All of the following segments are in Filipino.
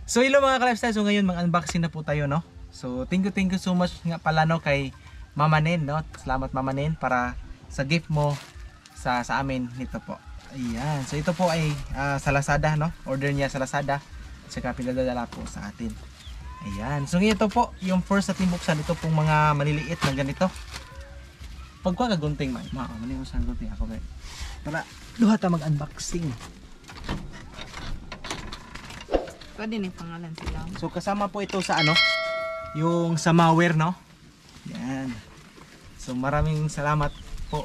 So hello mga ka-lifestyle, so ngayon mag-unboxing na po tayo, no? So thank you so much nga pala, no, kay Mama Nen, no? Salamat Mama Nen para sa gift mo sa amin nito po. Ayan, so ito po ay sa Lazada, no? Order niya sa Lazada, saka pinadala po sa atin. Ayan, so ito po yung first natin buksan. Ito pong mga maliliit na ganito. Pagkuha ka gunting man, maniusan gunting ako ba? Para duha ta mag-unboxing. Pwede na yung pangalan sila. So kasama po ito sa ano, yung sa malware, no? Yan. So maraming salamat po.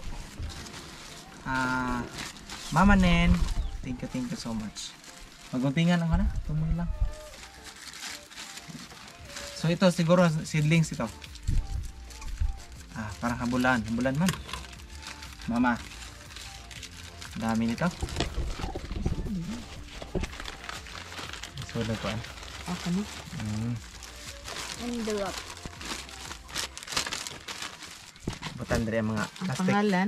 Mama Nen, thank you so much. Maguntingan ako na, tumoy lang. So ito siguro seedlings ito. Parang habulan man. Mama. Dami nito. So nagkuan. Okay na. Envelope. Butan diri ang mga Ang plastic. pangalan?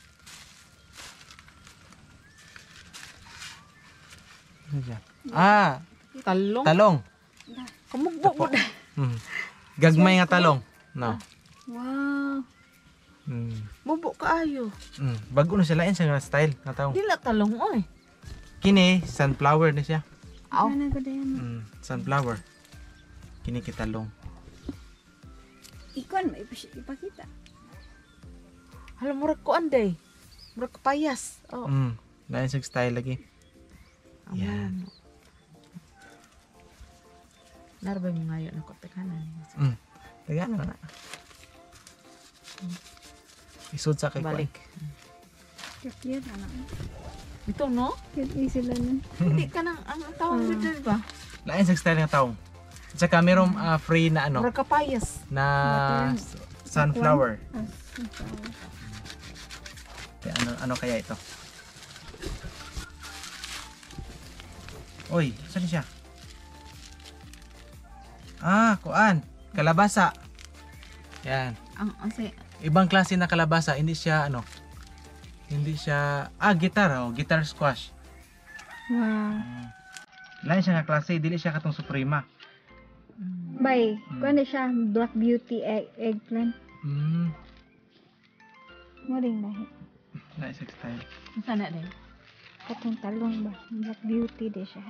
Ano siya? Talong? Talong. Kamugbo mo na. Gagmay nga talong. No. Wow. Bubo kaayo. Bago na sila sa nga style nga talong. Dila talong oy. Kini sunflower na siya. Aw. Sunflower. Kini kitalong. Ikon, ipakita. Hala murag ko anday. Murag kapayas. Oh. Lain sa style lagi. Yan. Narabay mo ngayon ako tekanan. Taga na. Isod sa kay Balik. Cute anak. Ito no? Cute sila nun. Hindi ka nang ang tawag dito ba? Lain sa style nga taong. At saka mayroong free na ano, Murag kapayas. na sunflower. Sunflower. Kaya ano kaya ito? Oy, saan siya? Kuan. Kalabasa. Yan. Ang say Ibang klase na kalabasa, hindi siya ano. Hindi siya guitar squash. Wow. Lain siya nga klase, dili siya katong suprema. Bay, kuan na siya, Black Beauty eggplant. Mo ring lahi. Lain sa style. sana din. Katong talong ba? Black Beauty di siya.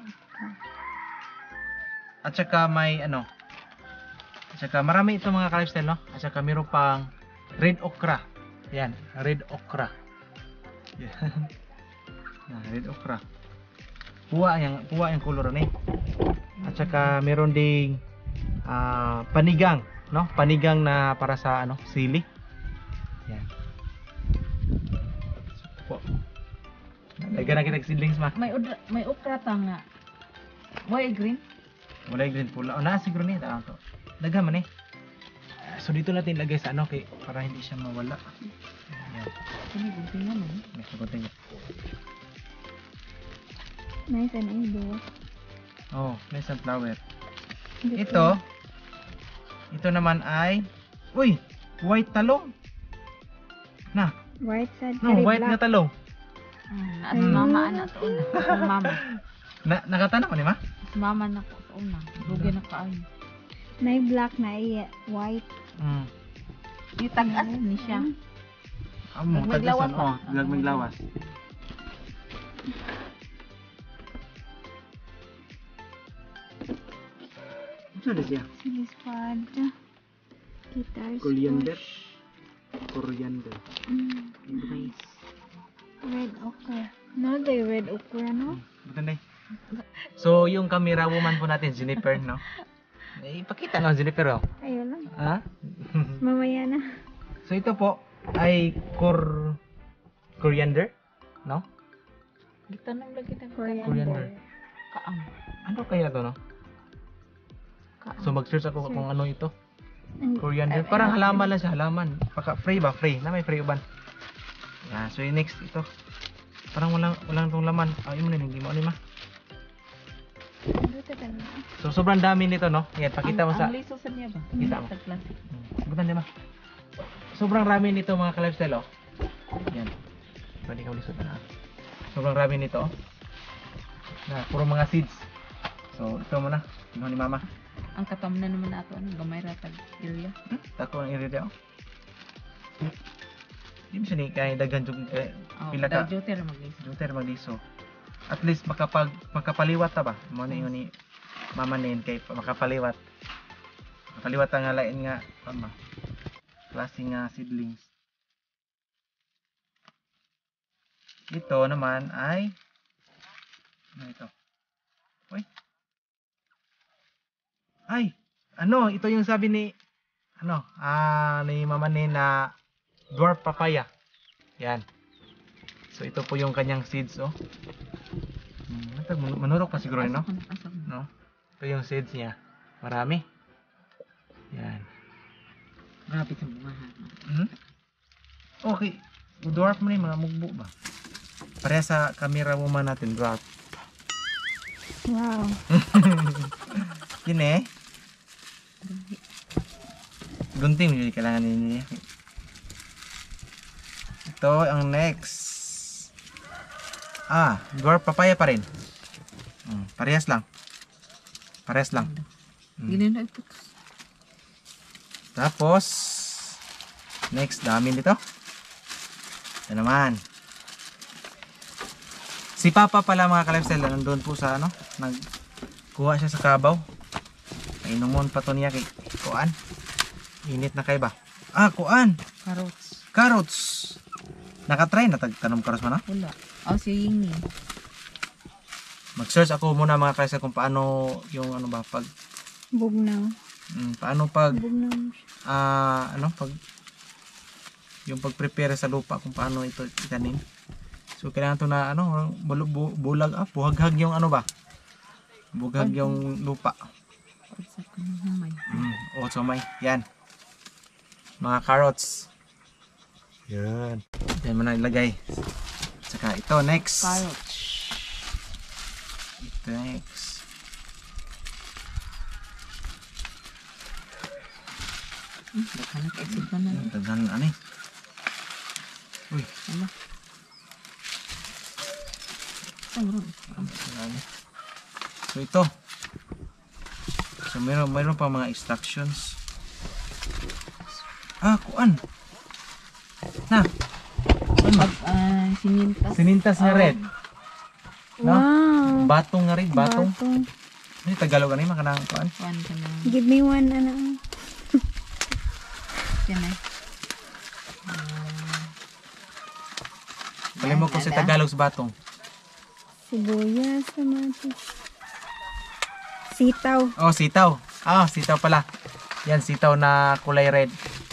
At saka may ano. At saka marami itong mga ka-lifestyle, no? At saka mayroon pang red okra. Yan, red okra. Yan. Red okra. Puwa yung color ni. At saka meron ding panigang, no? Panigang na para sa ano, sili. Yan. Po. Lagyan na kita seedlings ma. May okra ta nga. Why green? Wala yung green pula. Na siguro ni ta to. Daghan man eh. So dito natin lagay sa ano kay para hindi siya mawala. Yan. Kani guntingan mo. May sagutin niya. Nice and easy. Oh, may sunflower. Ito naman ay white talong. White side, No, cherry white black. nga talong. As mama ana to una. As mama. Nakatana ko ni ma? As mama na ko sa una. Dugi na kaayo. Na black na white. Itag-as ni siya. Amo Maglawas tagasan pa. oh, maglawas. Ano siya? Chili squad. Guitar Coriander. squash. Coriander. Nice. Red okra. No, the red okra, no? Maganda. So, yung camera woman po natin, Jennifer, no? Ipakita no, Jennifer, oh. Ayun lang. Ha? Mamaya na. So, ito po ay coriander, no? Gitanong lagi ta Coriander. kaang. Ano kaya to, no? Kaang. So, mag-search ako kung ano ito. And Coriander. Parang halaman lang siya, halaman. Free ba? Free. Na may free uban. Yeah, so yung next ito. Parang walang tong laman. Ayun mo na, hindi mo ano ma. dito tayo. So, sobrang dami nito, no? Yan, pakita mo sa... Ang liso sa niya ba? Kita mo. Sa plastic. Bukan di ba? Sobrang rami nito mga ka-lifestyle, oh. Yan. Pwede kang lisod na. Sobrang rami nito, oh. Na, puro mga seeds. So ito muna, ino ni mama. Ang katam na naman ato ano gamay ra tag area. Tako ang iri daw. Di mo siya ni kaya daghan jud kay pila ka Joter maglis. Juter magiso. At least makapaliwat ta ba? Mo ni ni mama nin kay makapaliwat. Makapaliwat nga lain nga tama. Klase nga seedlings. Ito naman ay ano ito? Uy. Ay, ano, ito yung sabi ni ni mama nin na dwarf papaya. Yan. So ito po yung kanyang seeds, oh. Manurok pa siguro, no? No? Ito yung seeds niya. Marami. Yan. Grabe sa bunga ha. Okay. Dwarf mo na yung mga mugbo ba? Pareha sa camera woman natin, dwarf. Wow. Yun eh. Gunting yung kailangan niya. Ito ang next. Dwarf papaya pa rin. Parehas lang. Parehas lang. Ganun na ito. Tapos next, dami nito. Ito naman. Si Papa pala mga ka-lifestyle, nandun po sa nagkuha siya sa kabaw. Inomon pa to niya kay kuan. Init na kay ba? Kuan. Carrots. Carrots. Nakatry na tanom carrots man na? Wala. Si Yingni. Mag-search ako muna mga ka-lifestyle kung paano yung pag Bugnaw. paano pag Bugnaw. yung pag-prepare sa lupa kung paano ito itanim. So kailangan to na buhaghag yung buhaghag yung lupa. So may yan. Mga carrots. Yan. Yan mo na ilagay. Saka ito next. Carrots. Ito next. Daghan ka exit pa na. Daghan Uy. Ano? Sangron. So ito. So mayroon pa mga instructions. Kuan. Na. Sinintas. Sinintas nga red. No? Wow. Batong nga red, batong. Batong. Ano Tagalog ani makanang kuan? Kuan ka na. Give me one, Yan ay. Kalimot ko sa Tagalog sa batong. Sibuyas, kamatis. Sitaw. Sitaw. Sitaw pala. Yan, sitaw na kulay red.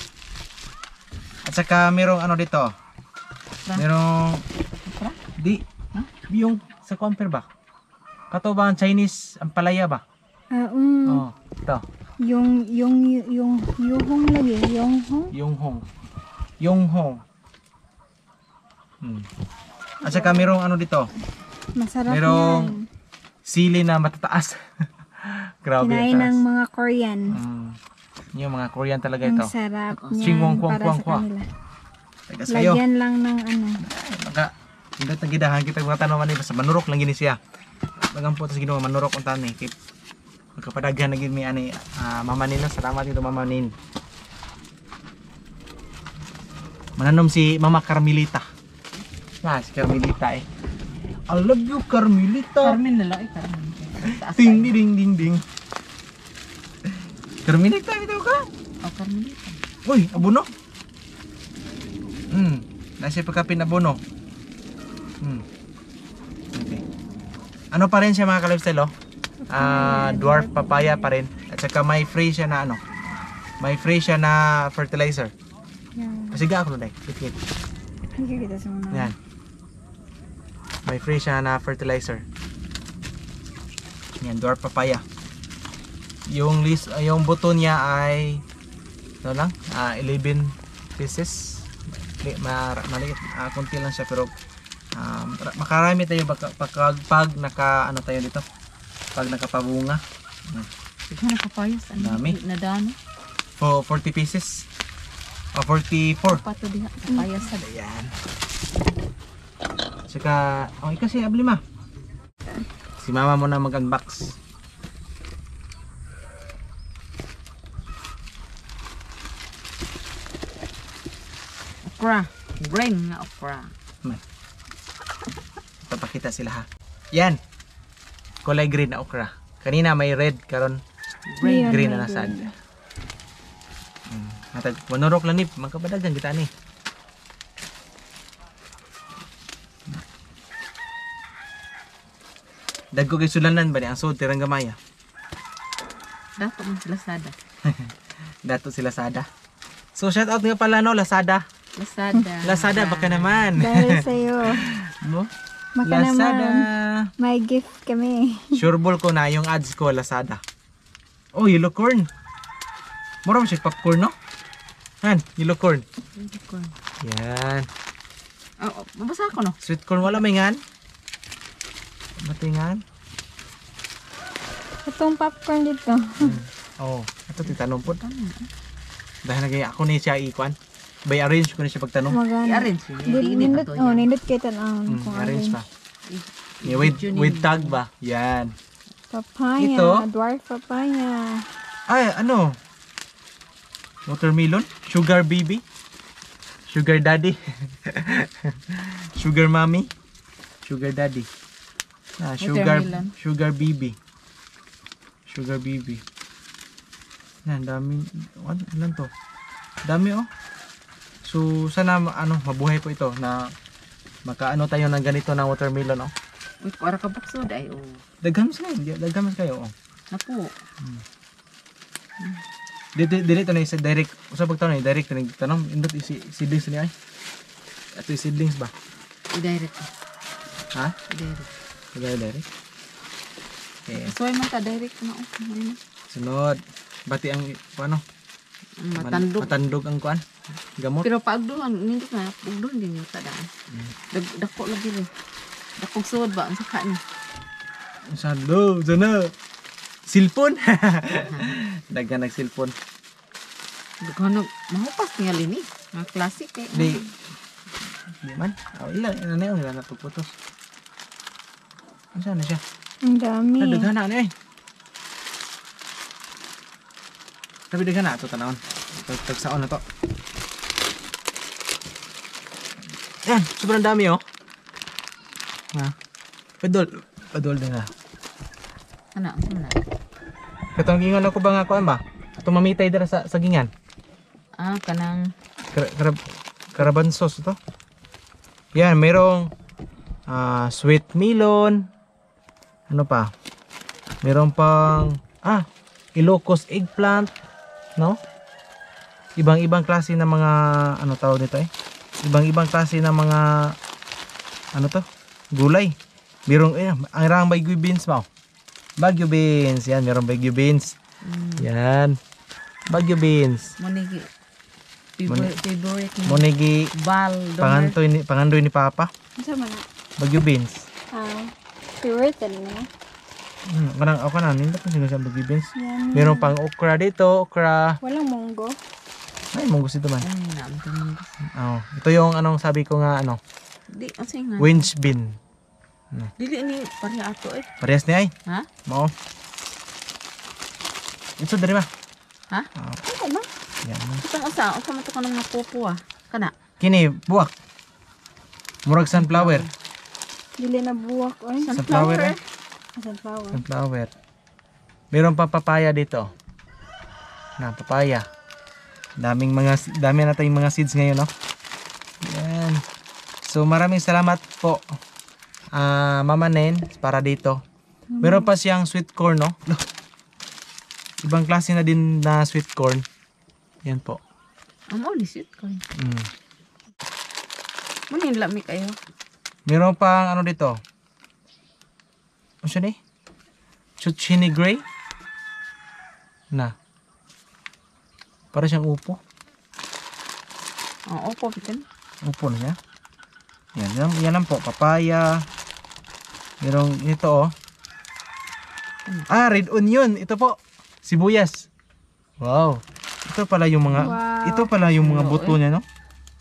At saka merong dito. Merong di yung sa compare ba? Kato ba ang Chinese ang palaya ba? Ito. Yung yuhong lagi, Yonghong. At saka merong dito. Masarap Merong yan. sili na matataas. Grabe Kinain ang taas. ng mga Korean. Yung mga Korean talaga Ang ito. sarap Chingwang niyan kwang para kwang sa kwang. kanila. Tagas kayo. Lagyan lang ng Hindi tagidahan kita mga tanaman ni basta manurok lang gini siya. Bagang po tas Ginoo manurok unta ni kay magkapadaghan na gid mi Mama Nin. Salamat dito Mama Nin. Mananom si Mama Carmelita. Si Carmelita eh. I love you Carmelita. Carmen na lang. Carmen. Ding ding ding ding. Carmelita ito ka? Carmelita. Uy, abono. Nasa pagkapin abono. Okay. Ano pa rin siya mga ka-lifestyle dwarf papaya pa rin. At saka may free siya na may free siya na fertilizer. yan. Pasiga ako na dahil. Hindi kita sa mga. Yan. May free siya na fertilizer. Yan, dwarf papaya. Yung buto niya ay 11 pieces. Maliit, konti lang siya pero makarami tayo pag tayo dito. Pag nakapabunga. Siguro nakapayas. Dami. Nadano. 40 pieces. 44. Pato din nakapayas sa Ayan. Saka, kasi abli ma. Si mama mo na mag-unbox. Okra. Green nga okra. Papakita sila ha. Yan. Kulay green na okra. Kanina may red, karon Green green na na nasad. green. Matag manurok lang ni magkabadagan kita ni. Dagko kay sulanan ba ni ang sud tirang gamay. Dapat man sila sada. Dato sila Sada. So shout out nga pala no Lazada. Lazada. Lazada baka naman. Dahil sa'yo. Mo? Maka Lazada. naman. May gift kami. Sureball ko na yung ads ko Lazada. Oh, yellow corn. Mura mo siya popcorn no? Han, yellow corn. Yan. Oh, mabasa ko no. Sweet corn wala may ngan. Matingan. Itong popcorn dito. Oh, ito titanong po. Dahil nagay ako ni siya ikuan. By arrange ko na siya pagtanong. Magana. I-arrange yun. Hindi Nindot, pa to oh, yan. nindot kita na. Kung Arrange pa. arrange. Yeah, with tag ba? Yan. Papaya. Ito? Dwarf papaya. Ay, ano? Watermelon? Sugar baby? Sugar daddy? Sugar mommy? Sugar daddy? Ah, Watermelon. sugar baby. Sugar baby. Yan, dami. Ano ilan to? Dami oh. So, sana ano, mabuhay po ito na makaano tayo ng ganito na watermelon oh. Uy, para ka buksod ay oh. Daghan mas kayo, daghan mas kayo oh. Naku. Dito na isa direct. Usa pag tanong direct na tanong indot seedlings ni ay. Ato seedlings ba? I-direct ko. Ha? I-direct. Direct. Okay. Soy man ka direct na oh. Hindi na. Sunod. Bati ang ano? Matandog. Matandog ang kuan. Gamot. Pero pag doon, hindi na, pag doon din yung tadaan. Dako lagi rin. Dakong suod ba? Ang saka niya. Salo, sana. Silpon. Daghan nag silpon. Daghan mahupas nga lini. Mga classic eh. Di man. Oh, ilan ano yung ilan natuputos. Ano siya? Ang dami. Daghan na eh. Tapi daghan na ito tanawon. Tagsaon na to. Yan, sobrang dami oh. Ha? Padol din na. Ano? Ano? Katong gingon ako ba nga kuan ba? Tumamitay dira sa sagingan. Ah, kanang Karaban sauce ito. Yan, mayroong sweet melon. Ano pa? Mayroong pang Ilocos eggplant, no? Ibang-ibang klase ng mga ano tawag nito eh. Ibang-ibang klase ng mga ano to? Gulay. Mayroong ang irang Baguio beans mo. Baguio beans, yan, mayroong Baguio beans. Yan. Baguio beans. monigi. Favorite mo. Monegi Bal. Domer. pangandoy ni Papa. Ano sa mana? Baguio beans. Favorite na. Kanang ako na nindot na sa Baguio beans. Yan. Meron pang okra dito, okra. Walang munggo. Ay, mong gusto man. Ay, naamtan mo. Oh, ito yung anong sabi ko nga ano, Di, ang sige nga. winch bean. Dili ni pareha ato eh. Parehas ni ay. Ha? Mao. Ito diri ba? Ha? Ano ba? Yan. Itong usa man to kanang napupo ah. Kana. Kini buwak. Murag sunflower. Dili na buwak. Oy. Sunflower. Eh? Sunflower. Sunflower. Meron pa papaya dito. Na papaya. Dami na tayong mga seeds ngayon, no? Yan. So maraming salamat po. Mama Nen para dito. Meron pa siyang sweet corn, no? Ibang klase na din na sweet corn. Yan po. Ang mo lisit ko. Mm. Munin lami kayo. Meron pang ano dito? Ano siya ni? Zucchini gray? Na. Para siyang upo. Oo, opo bitin. Upo na siya. Yan lang po. Papaya. Merong ito oh. Red onion. Ito po. Sibuyas. Wow. Ito pala yung mga buto niya, no?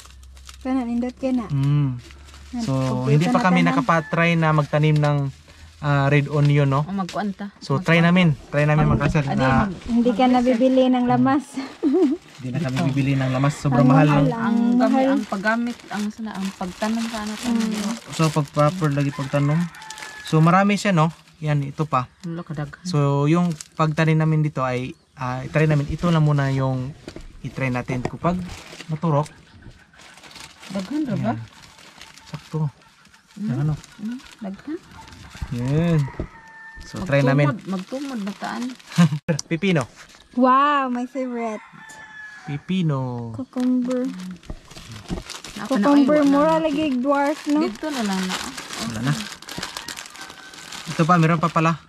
Kana nindot ka na. So, hindi pa kami nakapatry na magtanim ng red onion, no? O magkuanta. So try namin mga kasal na Hindi ka nabibili ng lamas. hindi na kami bibili ng lamas, sobrang mahal lang. Ang paggamit, ang pagtanom sa anak ko. So pag proper lagi pagtanom. So marami siya, no? Yan, ito pa. Wala kadaghan. So yung pagtanim namin dito ay i-try namin, ito lang muna yung i-try natin kapag maturok. Daghan ra ba? Yan. Sakto. Ano? Daghan. Yan. So try namin. Magtumod bataan. Pipino. Wow, my favorite. Pipino. Cucumber. Cucumber, mura lagi dwarf, no? Dito na lang na. Wala na. Ito pa, meron pa pala.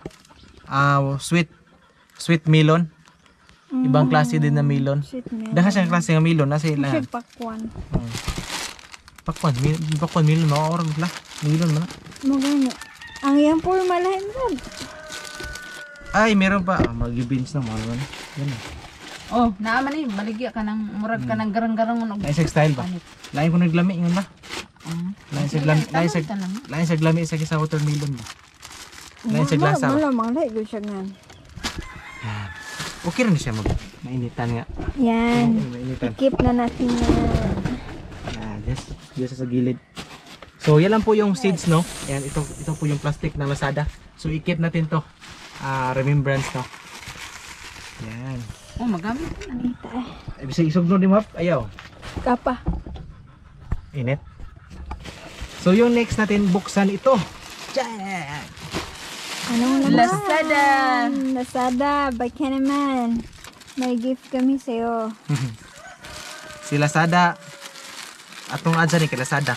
Sweet melon. Ibang klase din na melon. Sweet melon. Dahil siyang klase ng melon. Nasa ila. Sweet pakwan. Pakwan melon. Makaorang sila. Melon man. Magano. Ang yan po malahin rod. Ay, meron pa. Mag-beans na. Mahal man. Yan. Oh, naaman eh. Baligya ka ng, murag ka ng garang-garang. Naisag style ba? Lain ko naglami. Yun ba? Lain sa glami isa sa watermelon ba? Lain sa glasa ba? Malamang lahi ko siya nga. Okay rin siya mainitan nga. Yan. Mainitan. Keep na natin yan. Just sa gilid. So yan lang po yung seeds, no? Yan, ito po yung plastic ng Lazada. So i-keep natin to. Remembrance, no? Yan. Oh, magamit na. Anita eh. Bisa isugno ni Map. Ayaw. Kapa. Init. So yung next natin buksan ito. Diyan. Anong naman? Lazada. Lazada. By ka naman. May gift kami sa'yo. Si Lazada. Atong adsa ni kay Lazada.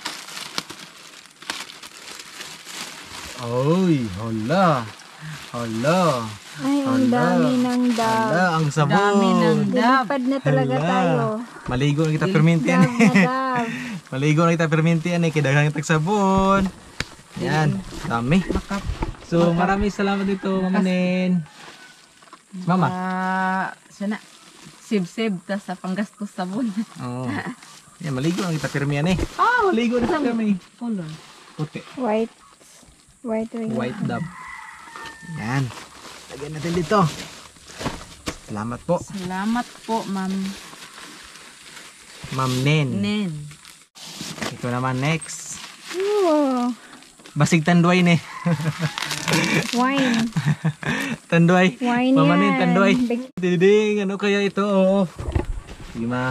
Oy, hala. Hala. Ay, ang dami ng dab. Hala, ang sabon. Dami ng dab. Dilipad na talaga Hala. tayo. Maligo na kita perminti yan. Dab na dab. Maligo na kita perminti yan eh. Kailangan kita sabon. Yan. Dami. So, maraming salamat dito, Mama Nen. Mama. Sana. Sib-sib. Tas sa panggastos sabon. Oo. Yan, maligo na kita permi yan eh. Maligo na kita permi. Color. Puti. White. White ring. White dab. Yan. Lagyan natin dito. Salamat po. Salamat po, Ma'am Ma'am Nen. Nen. Ito naman next. Ooh. Basig tanduay ne. Wine. Tanduay. Wine Mama Nen, yan. tanduay. Diding, ano kaya ito? Oh. Sige ma.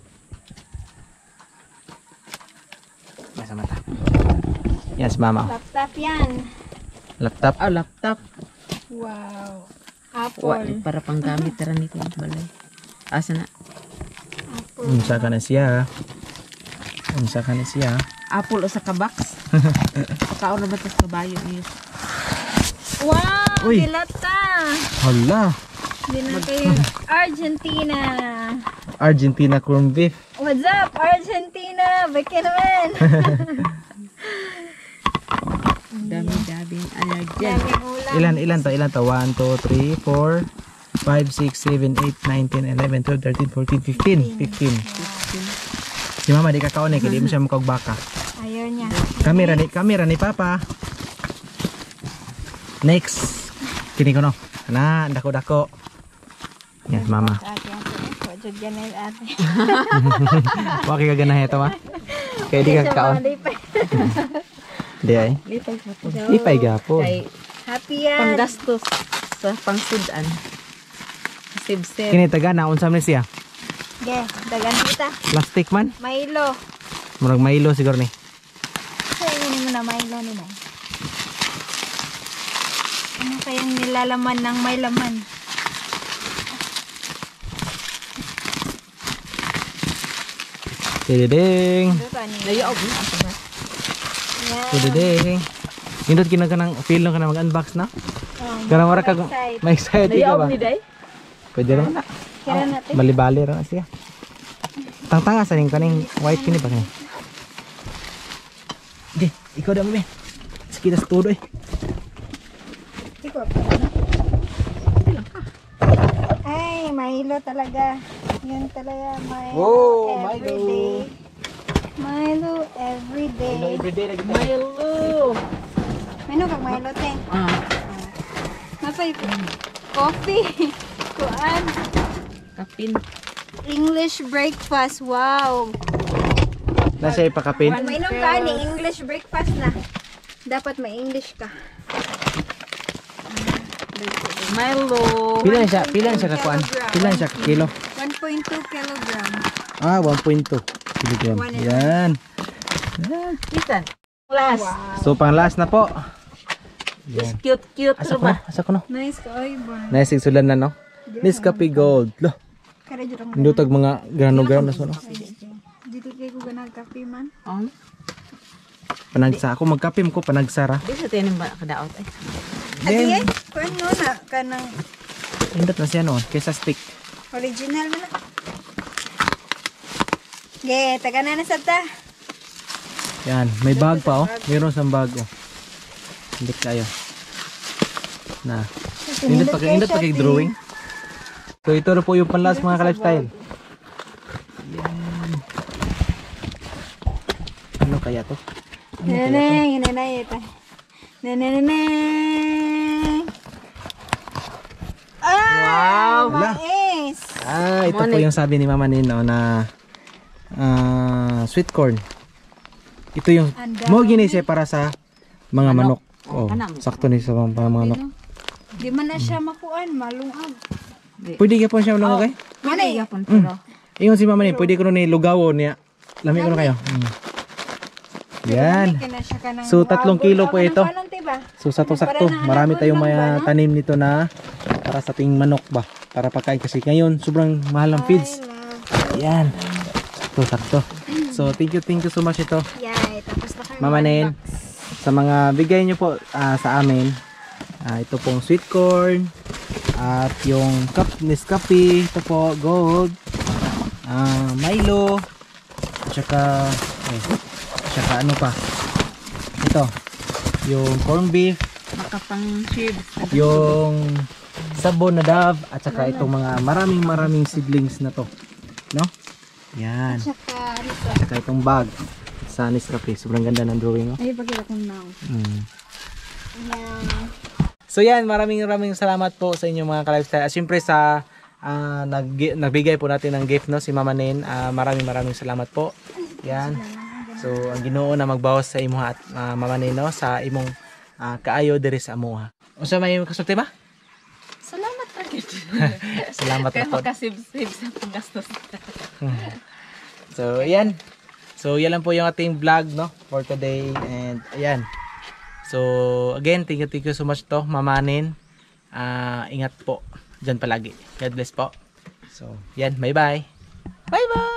Nasa mata. Yes, mama. Laptop yan. Laptop. Laptop. Wow. Wa, Apple. para panggamit tara nito balay. Asa na? Unsa ka na siya? Unsa ka na siya? Apple o sa kabox. Pakaon na ba ito sa kabayo niyo? Wow! Uy. Dilata! Hala. Hindi na kayo. Argentina! Argentina corned beef. What's up, Argentina? Baka naman! Dami-daming alagyan. Dami ulam. Ilan to? 1, 2, 3, 4, 5, 6, 7, 8, 9, 10, 11, 12, 13, 14, 15. Si mama di kakaon eh, kaya di mo siya mukha baka. Ayaw niya. Kamera ni papa. Next. Kini ko no. Na, dako. Yes, mama. Ate, ate. Yan na yung ate. Waki ka ganahe ito ma. Kaya di ka kaon. Di ay. Ipay gapo. Kay Happy yan. panggastos sa pangsudan. Sib-sib. Kini taga na unsam ni siya. Okay, dagan kita. Plastic man. Milo. Murag Milo siguro ni. Sa'yo mo na Milo nila. Ano kayang nilalaman ng may laman? Tididing. Ito pa niya. Nayoog na ako ba? Yan. Tididing. Indot kina ka ng feel lang ka na mag-unbox na. Oh, Kana mara ka excited. may excited ka Nayoog ba? ni Day? Pwede naman na. Kira natin. Bali-bali ra na siya. Tangtanga sa ning kaning white kini ba kani? Di, ikaw da mo be. Sige das todo eh. Ikaw pa na. Ay, Milo talaga. Yun talaga. Milo Oh, everyday. Milo everyday. everyday lagi Milo! Mino kag may lote. Ah, Napay coffee. Kuan. kapin. English breakfast. Wow. Nasa ipakapin. Kung mainom ka ni English breakfast na. Dapat may English ka. Milo. Pila siya kakuan? Pila siya ka kilo? 1.2 kilogram. Ah, 1.2 kilogram. Yan. Isan. Last. So pang last na po. Yan. Cute Asa ko ba? na, asa ko na. Nice ka oy, boy. Nice sulan na no. Nescafe Gold. Lo, Kara jud ang indutag mga grano-grano so no. dito kay ko ganag kape man. Oh. Panagsa ako magkape ko panagsara. Di sa tinim ba kadaot ay. Adi ay, kuan no na kanang Indot na siya no, kaysa stick. original man na. Ge, taga na sa ta. Yan, may bag pa oh. Meron sang bag oh. Hindi kayo. Na. Indot pa kay drawing. So ito na po yung panlas mga ka-lifestyle. Yan. Ano kaya to? Neneng, neneng ito. Neneng. Ah, Wow. mais. Ah, ito po yung sabi ni Mama Nino na sweet corn. Ito yung mo ginise para sa mga manok. Oh, sakto ni sa mga manok. Di man na siya makuan, malungag. Pwede ka po siya malungag kay? Mana yapon pero. Ingon si Mama Nino, pwede ko ni lugawon niya. Lami ko na kayo. Yan. So 3 kilo po ito. So sakto-sakto, marami tayong mga tanim nito na para sa ating manok ba. Para pagkain kasi ngayon sobrang mahal ang feeds. Yan. Sakto-sakto. So thank you so much ito. Yay, tapos na kayo. Mama Nen, sa mga bigay nyo po sa amin, ito pong sweet corn, at yung Nescafe, ito po, gold, Milo, tsaka ano pa, ito, yung corn beef, Makapang chips. yung sabon na Dove, at saka itong mga maraming seedlings na to, no? Yan, Tsaka dito. tsaka itong bag sa Nescafe, sobrang ganda ng drawing, no? Ay, pagkita kong now. Mm. Yan. So yan, maraming salamat po sa inyong mga ka-lifestyle. At syempre sa nagbigay po natin ng gift no si Mama Nen. Maraming salamat po. Yan. So ang Ginoo na magbawas sa imuha at Mama Nen no sa imong kaayo diri sa amuha. Unsa may kasulti ba? Salamat agad. Salamat Kaya po. makasib-sib sa paggastos. So yan. So yan lang po yung ating vlog no for today and ayan. So again, thank you so much to Mama Nen. Ingat po dyan palagi. God bless po. So yan, bye bye. Bye bye.